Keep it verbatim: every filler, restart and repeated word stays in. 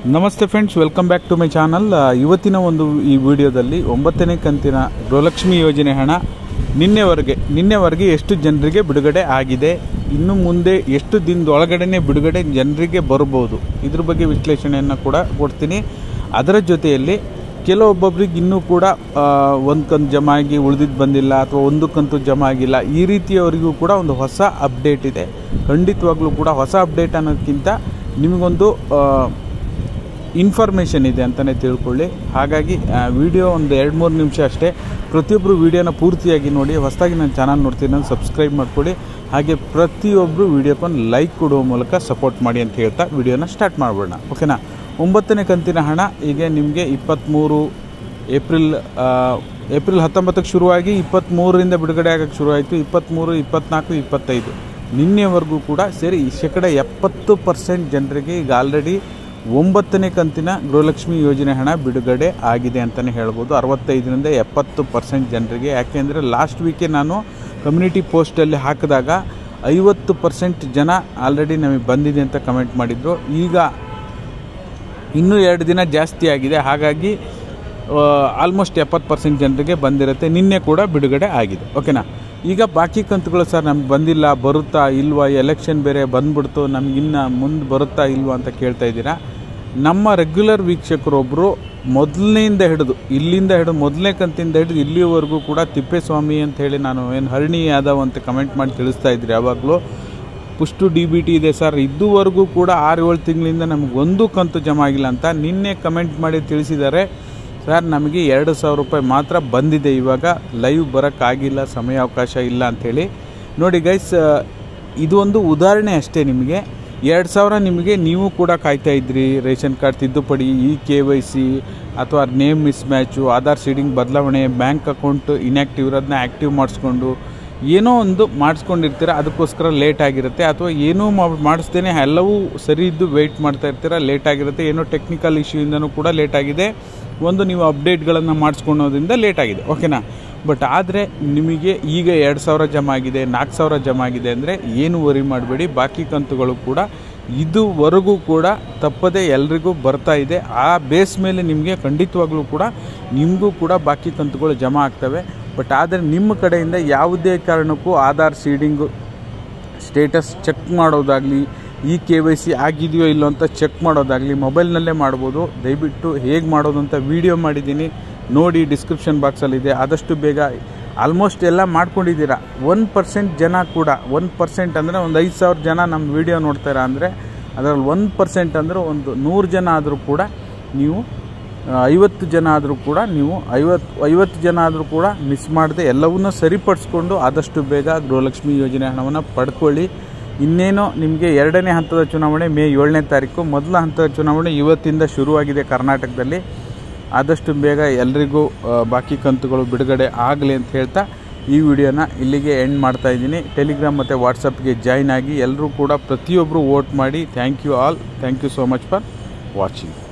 ನಮಸ್ತೆ friends, welcome back to my channel. ಇವತ್ತಿನ ಒಂದು ಈ ವಿಡಿಯೋದಲ್ಲಿ ಒಂಬತ್ತನೇ ಕಂತಿನ ಗೃಹಲಕ್ಷ್ಮಿ ಯೋಜನೆ ಹಣ ನಿನ್ನೆವರೆಗೆ ನಿನ್ನೆವರೆಗೆ ಎಷ್ಟು ಜನರಿಗೆ ಬಿಡುಗಡೆ ಆಗಿದೆ, ಇನ್ನು ಮುಂದೆ ಎಷ್ಟು ದಿನದೊಳಗಡೆ ಬಿಡುಗಡೆ ಜನರಿಗೆ ಬರ್ಬೋದು, ಇದ್ರ ಬಗ್ಗೆ ವಿಶ್ಲೇಷಣೆಯನ್ನು ಕೂಡ ಕೊಡ್ತೀನಿ. ಅದರ ಜೊತೆಯಲ್ಲಿ ಕೆಲವೊಬ್ಬೊಬ್ರಿಗೆ ಇನ್ನೂ ಕೂಡ ಒಂದು ಕಂತು ಜಮಾ ಆಗಿ ಉಳಿದಿದ್ದು ಬಂದಿಲ್ಲ ಅಥವಾ ಒಂದು ಕಂತು ಜಮಾ ಆಗಿಲ್ಲ, ಈ ರೀತಿಯವರಿಗೂ ಕೂಡ ಒಂದು ಹೊಸ ಅಪ್ಡೇಟ್ ಇದೆ. ಖಂಡಿತವಾಗ್ಲೂ ಕೂಡ ಹೊಸ ಅಪ್ಡೇಟ್ ಅನ್ನೋದಕ್ಕಿಂತ ನಿಮಗೊಂದು ಇನ್ಫಾರ್ಮೇಷನ್ ಇದೆ ಅಂತಲೇ ತಿಳ್ಕೊಳ್ಳಿ. ಹಾಗಾಗಿ ವಿಡಿಯೋ ಒಂದು ಎರಡು ಮೂರು ನಿಮಿಷ ಅಷ್ಟೇ. ಪ್ರತಿಯೊಬ್ಬರು ವಿಡಿಯೋನ ಪೂರ್ತಿಯಾಗಿ ನೋಡಿ. ಹೊಸದಾಗಿ ನನ್ನ ಚಾನಲ್ ನೋಡ್ತೀನಿ ನಾನು ಸಬ್ಸ್ಕ್ರೈಬ್ ಮಾಡ್ಕೊಳ್ಳಿ. ಹಾಗೆ ಪ್ರತಿಯೊಬ್ಬರು ವಿಡಿಯೋಕ್ಕೊಂದು ಲೈಕ್ ಕೊಡುವ ಮೂಲಕ ಸಪೋರ್ಟ್ ಮಾಡಿ ಅಂತ ಹೇಳ್ತಾ ವಿಡಿಯೋನ ಸ್ಟಾರ್ಟ್ ಮಾಡೋಣ, ಓಕೆನಾ. ಒಂಬತ್ತನೇ ಕಂತಿನ ಹಣ ಈಗ ನಿಮಗೆ ಇಪ್ಪತ್ತ್ಮೂರು ಏಪ್ರಿಲ್ ಏಪ್ರಿಲ್ ಹತ್ತೊಂಬತ್ತಕ್ಕೆ ಶುರುವಾಗಿ ಇಪ್ಪತ್ತ್ಮೂರರಿಂದ ಬಿಡುಗಡೆ ಆಗೋಕ್ಕೆ ಶುರುವಾಯಿತು. ಇಪ್ಪತ್ತ್ಮೂರು ಇಪ್ಪತ್ತ್ನಾಲ್ಕು ಇಪ್ಪತ್ತೈದು ನಿನ್ನೆವರೆಗೂ ಕೂಡ ಸೇರಿ ಶೇಕಡ ಎಪ್ಪತ್ತು ಪರ್ಸೆಂಟ್ ಜನರಿಗೆ ಈಗ ಆಲ್ರೆಡಿ ಒಂಬತ್ತನೇ ಕಂತಿನ ಗೃಹಲಕ್ಷ್ಮಿ ಯೋಜನೆ ಹಣ ಬಿಡುಗಡೆ ಆಗಿದೆ ಅಂತಲೇ ಹೇಳ್ಬೋದು. ಅರವತ್ತೈದರಿಂದ ಎಪ್ಪತ್ತು ಪರ್ಸೆಂಟ್ ಜನರಿಗೆ. ಯಾಕೆಂದರೆ ಲಾಸ್ಟ್ ವೀಕೆ ನಾನು ಕಮ್ಯುನಿಟಿ ಪೋಸ್ಟಲ್ಲಿ ಹಾಕಿದಾಗ ಐವತ್ತು ಪರ್ಸೆಂಟ್ ಜನ ಆಲ್ರೆಡಿ ನಮಗೆ ಬಂದಿದೆ ಅಂತ ಕಮೆಂಟ್ ಮಾಡಿದರು. ಈಗ ಇನ್ನೂ ಎರಡು ದಿನ ಜಾಸ್ತಿ ಆಗಿದೆ, ಹಾಗಾಗಿ ಆಲ್ಮೋಸ್ಟ್ ಎಪ್ಪತ್ತು ಪರ್ಸೆಂಟ್ ಜನರಿಗೆ ಬಂದಿರುತ್ತೆ. ನಿನ್ನೆ ಕೂಡ ಬಿಡುಗಡೆ ಆಗಿದೆ, ಓಕೆನಾ. ಈಗ ಬಾಕಿ ಕಂತುಗಳು ಸರ್ ನಮ್ಗೆ ಬಂದಿಲ್ಲ, ಬರುತ್ತಾ ಇಲ್ವಾ, ಎಲೆಕ್ಷನ್ ಬೇರೆ ಬಂದ್ಬಿಡ್ತು, ನಮಗಿನ್ನ ಮುಂದೆ ಬರುತ್ತಾ ಇಲ್ವಾ ಅಂತ ಕೇಳ್ತಾ ಇದ್ದೀರಾ. ನಮ್ಮ ರೆಗ್ಯುಲರ್ ವೀಕ್ಷಕರೊಬ್ಬರು ಮೊದಲನೆಯಿಂದ ಹಿಡಿದು ಇಲ್ಲಿಂದ ಹಿಡಿದು ಮೊದಲನೇ ಕಂತಿಂದ ಹಿಡಿದು ಇಲ್ಲಿವರೆಗೂ ಕೂಡ ತಿಪ್ಪೇಸ್ವಾಮಿ ಅಂತ ಹೇಳಿ ನಾನು ಏನು ಹರಣಿ ಯಾದವ್ ಅಂತ ಕಮೆಂಟ್ ಮಾಡಿ ತಿಳಿಸ್ತಾ ಇದ್ರಿ ಯಾವಾಗಲೂ. ಪುಷ್ಟು ಡಿ ಬಿ ಟಿ ಇದೆ ಸರ್, ಇದುವರೆಗೂ ಕೂಡ ಆರು ಏಳು ತಿಂಗಳಿಂದ ನಮಗೆ ಒಂದು ಕಂತು ಜಮಾ ಆಗಿಲ್ಲ ಅಂತ ನಿನ್ನೆ ಕಮೆಂಟ್ ಮಾಡಿ ತಿಳಿಸಿದ್ದಾರೆ. ಸರ್ ನಮಗೆ ಎರಡು ಸಾವಿರ ರೂಪಾಯಿ ಮಾತ್ರ ಬಂದಿದೆ, ಇವಾಗ ಲೈವ್ ಬರೋಕ್ಕಾಗಿಲ್ಲ, ಸಮಯಾವಕಾಶ ಇಲ್ಲ ಅಂಥೇಳಿ. ನೋಡಿ ಗೈಸ್, ಇದು ಒಂದು ಉದಾಹರಣೆ ಅಷ್ಟೇ. ನಿಮಗೆ ಎರಡು ಸಾವಿರ ನಿಮಗೆ ನೀವು ಕೂಡ ಕಾಯ್ತಾ ಇದ್ರಿ, ರೇಷನ್ ಕಾರ್ಡ್ ತಿದ್ದುಪಡಿ, ಇ ಕೆ ವೈ ಸಿ ಅಥವಾ name miss match, Aadhaar seeding ಬದಲಾವಣೆ, ಬ್ಯಾಂಕ್ ಅಕೌಂಟ್ ಇನ್ಯಾಕ್ಟಿವ್ ಇರೋದನ್ನ ಆ್ಯಕ್ಟಿವ್ ಮಾಡಿಸ್ಕೊಂಡು ಏನೋ ಒಂದು ಮಾಡಿಸ್ಕೊಂಡಿರ್ತೀರ, ಅದಕ್ಕೋಸ್ಕರ ಲೇಟ್ ಆಗಿರುತ್ತೆ. ಅಥವಾ ಏನೂ ಮಾಡಿಸ್ದೇನೆ ಎಲ್ಲವೂ ಸರಿ ಇದ್ದು ವೆಯ್ಟ್ ಮಾಡ್ತಾ ಇರ್ತೀರ, ಲೇಟ್ ಆಗಿರುತ್ತೆ. ಏನೋ ಟೆಕ್ನಿಕಲ್ ಇಶ್ಯೂಯಿಂದನೂ ಕೂಡ ಲೇಟ್ ಆಗಿದೆ, ಒಂದು ನೀವು ಅಪ್ಡೇಟ್ಗಳನ್ನು ಮಾಡಿಸ್ಕೊಳೋದ್ರಿಂದ ಲೇಟ್ ಆಗಿದೆ, ಓಕೆನಾ. ಬಟ್ ಆದರೆ ನಿಮಗೆ ಈಗ ಎರಡು ಸಾವಿರ ಜಮಾ ಆಗಿದೆ, ನಾಲ್ಕು ಸಾವಿರ ಜಮಾ ಆಗಿದೆ ಅಂದರೆ ಏನು ವರಿ ಮಾಡಬೇಡಿ. ಬಾಕಿ ಕಂತುಗಳು ಕೂಡ ಇದುವರೆಗೂ ಕೂಡ ತಪ್ಪದೆ ಎಲ್ರಿಗೂ ಬರ್ತಾ ಇದೆ. ಆ ಬೇಸ್ ಮೇಲೆ ನಿಮಗೆ ಖಂಡಿತವಾಗ್ಲೂ ಕೂಡ ನಿಮಗೂ ಕೂಡ ಬಾಕಿ ಕಂತುಗಳು ಜಮಾ ಆಗ್ತವೆ. ಬಟ್ ಆದರೆ ನಿಮ್ಮ ಕಡೆಯಿಂದ ಯಾವುದೇ ಕಾರಣಕ್ಕೂ ಆಧಾರ್ ಸೀಡಿಂಗು ಸ್ಟೇಟಸ್ ಚೆಕ್ ಮಾಡೋದಾಗಲಿ, ಈ ಕೆ ವೈ ಸಿ ಆಗಿದೆಯೋ ಇಲ್ಲೋ ಅಂತ ಚೆಕ್ ಮಾಡೋದಾಗಲಿ ಮೊಬೈಲ್ನಲ್ಲೇ ಮಾಡ್ಬೋದು. ದಯವಿಟ್ಟು ಹೇಗೆ ಮಾಡೋದು ಅಂತ ವಿಡಿಯೋ ಮಾಡಿದ್ದೀನಿ ನೋಡಿ, ಡಿಸ್ಕ್ರಿಪ್ಷನ್ ಬಾಕ್ಸಲ್ಲಿದೆ. ಆದಷ್ಟು ಬೇಗ ಆಲ್ಮೋಸ್ಟ್ ಎಲ್ಲ ಮಾಡ್ಕೊಂಡಿದ್ದೀರಾ. ಒನ್ ಪರ್ಸೆಂಟ್ ಜನ ಕೂಡ ಒನ್ ಪರ್ಸೆಂಟ್ ಅಂದರೆ ಒಂದು ಐದು ಸಾವಿರ ಜನ ನಮ್ಮ ವಿಡಿಯೋ ನೋಡ್ತಾರ ಅಂದರೆ ಅದರಲ್ಲಿ ಒನ್ ಪರ್ಸೆಂಟ್ ಅಂದರೆ ಒಂದು ನೂರು ಜನ ಆದರೂ ಕೂಡ ನೀವು ಐವತ್ತು ಜನ ಆದರೂ ಕೂಡ ನೀವು ಐವತ್ತು ಐವತ್ತು ಜನ ಆದರೂ ಕೂಡ ಮಿಸ್ ಮಾಡದೆ ಎಲ್ಲವನ್ನೂ ಸರಿಪಡಿಸ್ಕೊಂಡು ಆದಷ್ಟು ಬೇಗ ಗೃಹಲಕ್ಷ್ಮಿ ಯೋಜನೆ ಹಣವನ್ನು ಪಡ್ಕೊಳ್ಳಿ. ಇನ್ನೇನು ನಿಮಗೆ ಎರಡನೇ ಹಂತದ ಚುನಾವಣೆ ಮೇ ಏಳನೇ ತಾರೀಕು, ಮೊದಲ ಹಂತದ ಚುನಾವಣೆ ಇವತ್ತಿಂದ ಶುರುವಾಗಿದೆ ಕರ್ನಾಟಕದಲ್ಲಿ. ಆದಷ್ಟು ಬೇಗ ಎಲ್ರಿಗೂ ಬಾಕಿ ಕಂತುಗಳು ಬಿಡುಗಡೆ ಆಗಲಿ ಅಂತ ಹೇಳ್ತಾ ಈ ವಿಡಿಯೋನ ಇಲ್ಲಿಗೆ ಎಂಡ್ ಮಾಡ್ತಾ ಇದ್ದೀನಿ. ಟೆಲಿಗ್ರಾಮ್ ಮತ್ತು ವಾಟ್ಸಪ್ಗೆ ಜಾಯ್ನ್ ಆಗಿ ಎಲ್ಲರೂ ಕೂಡ ಪ್ರತಿಯೊಬ್ಬರು ವೋಟ್ ಮಾಡಿ. Thank you all, thank you so much for watching.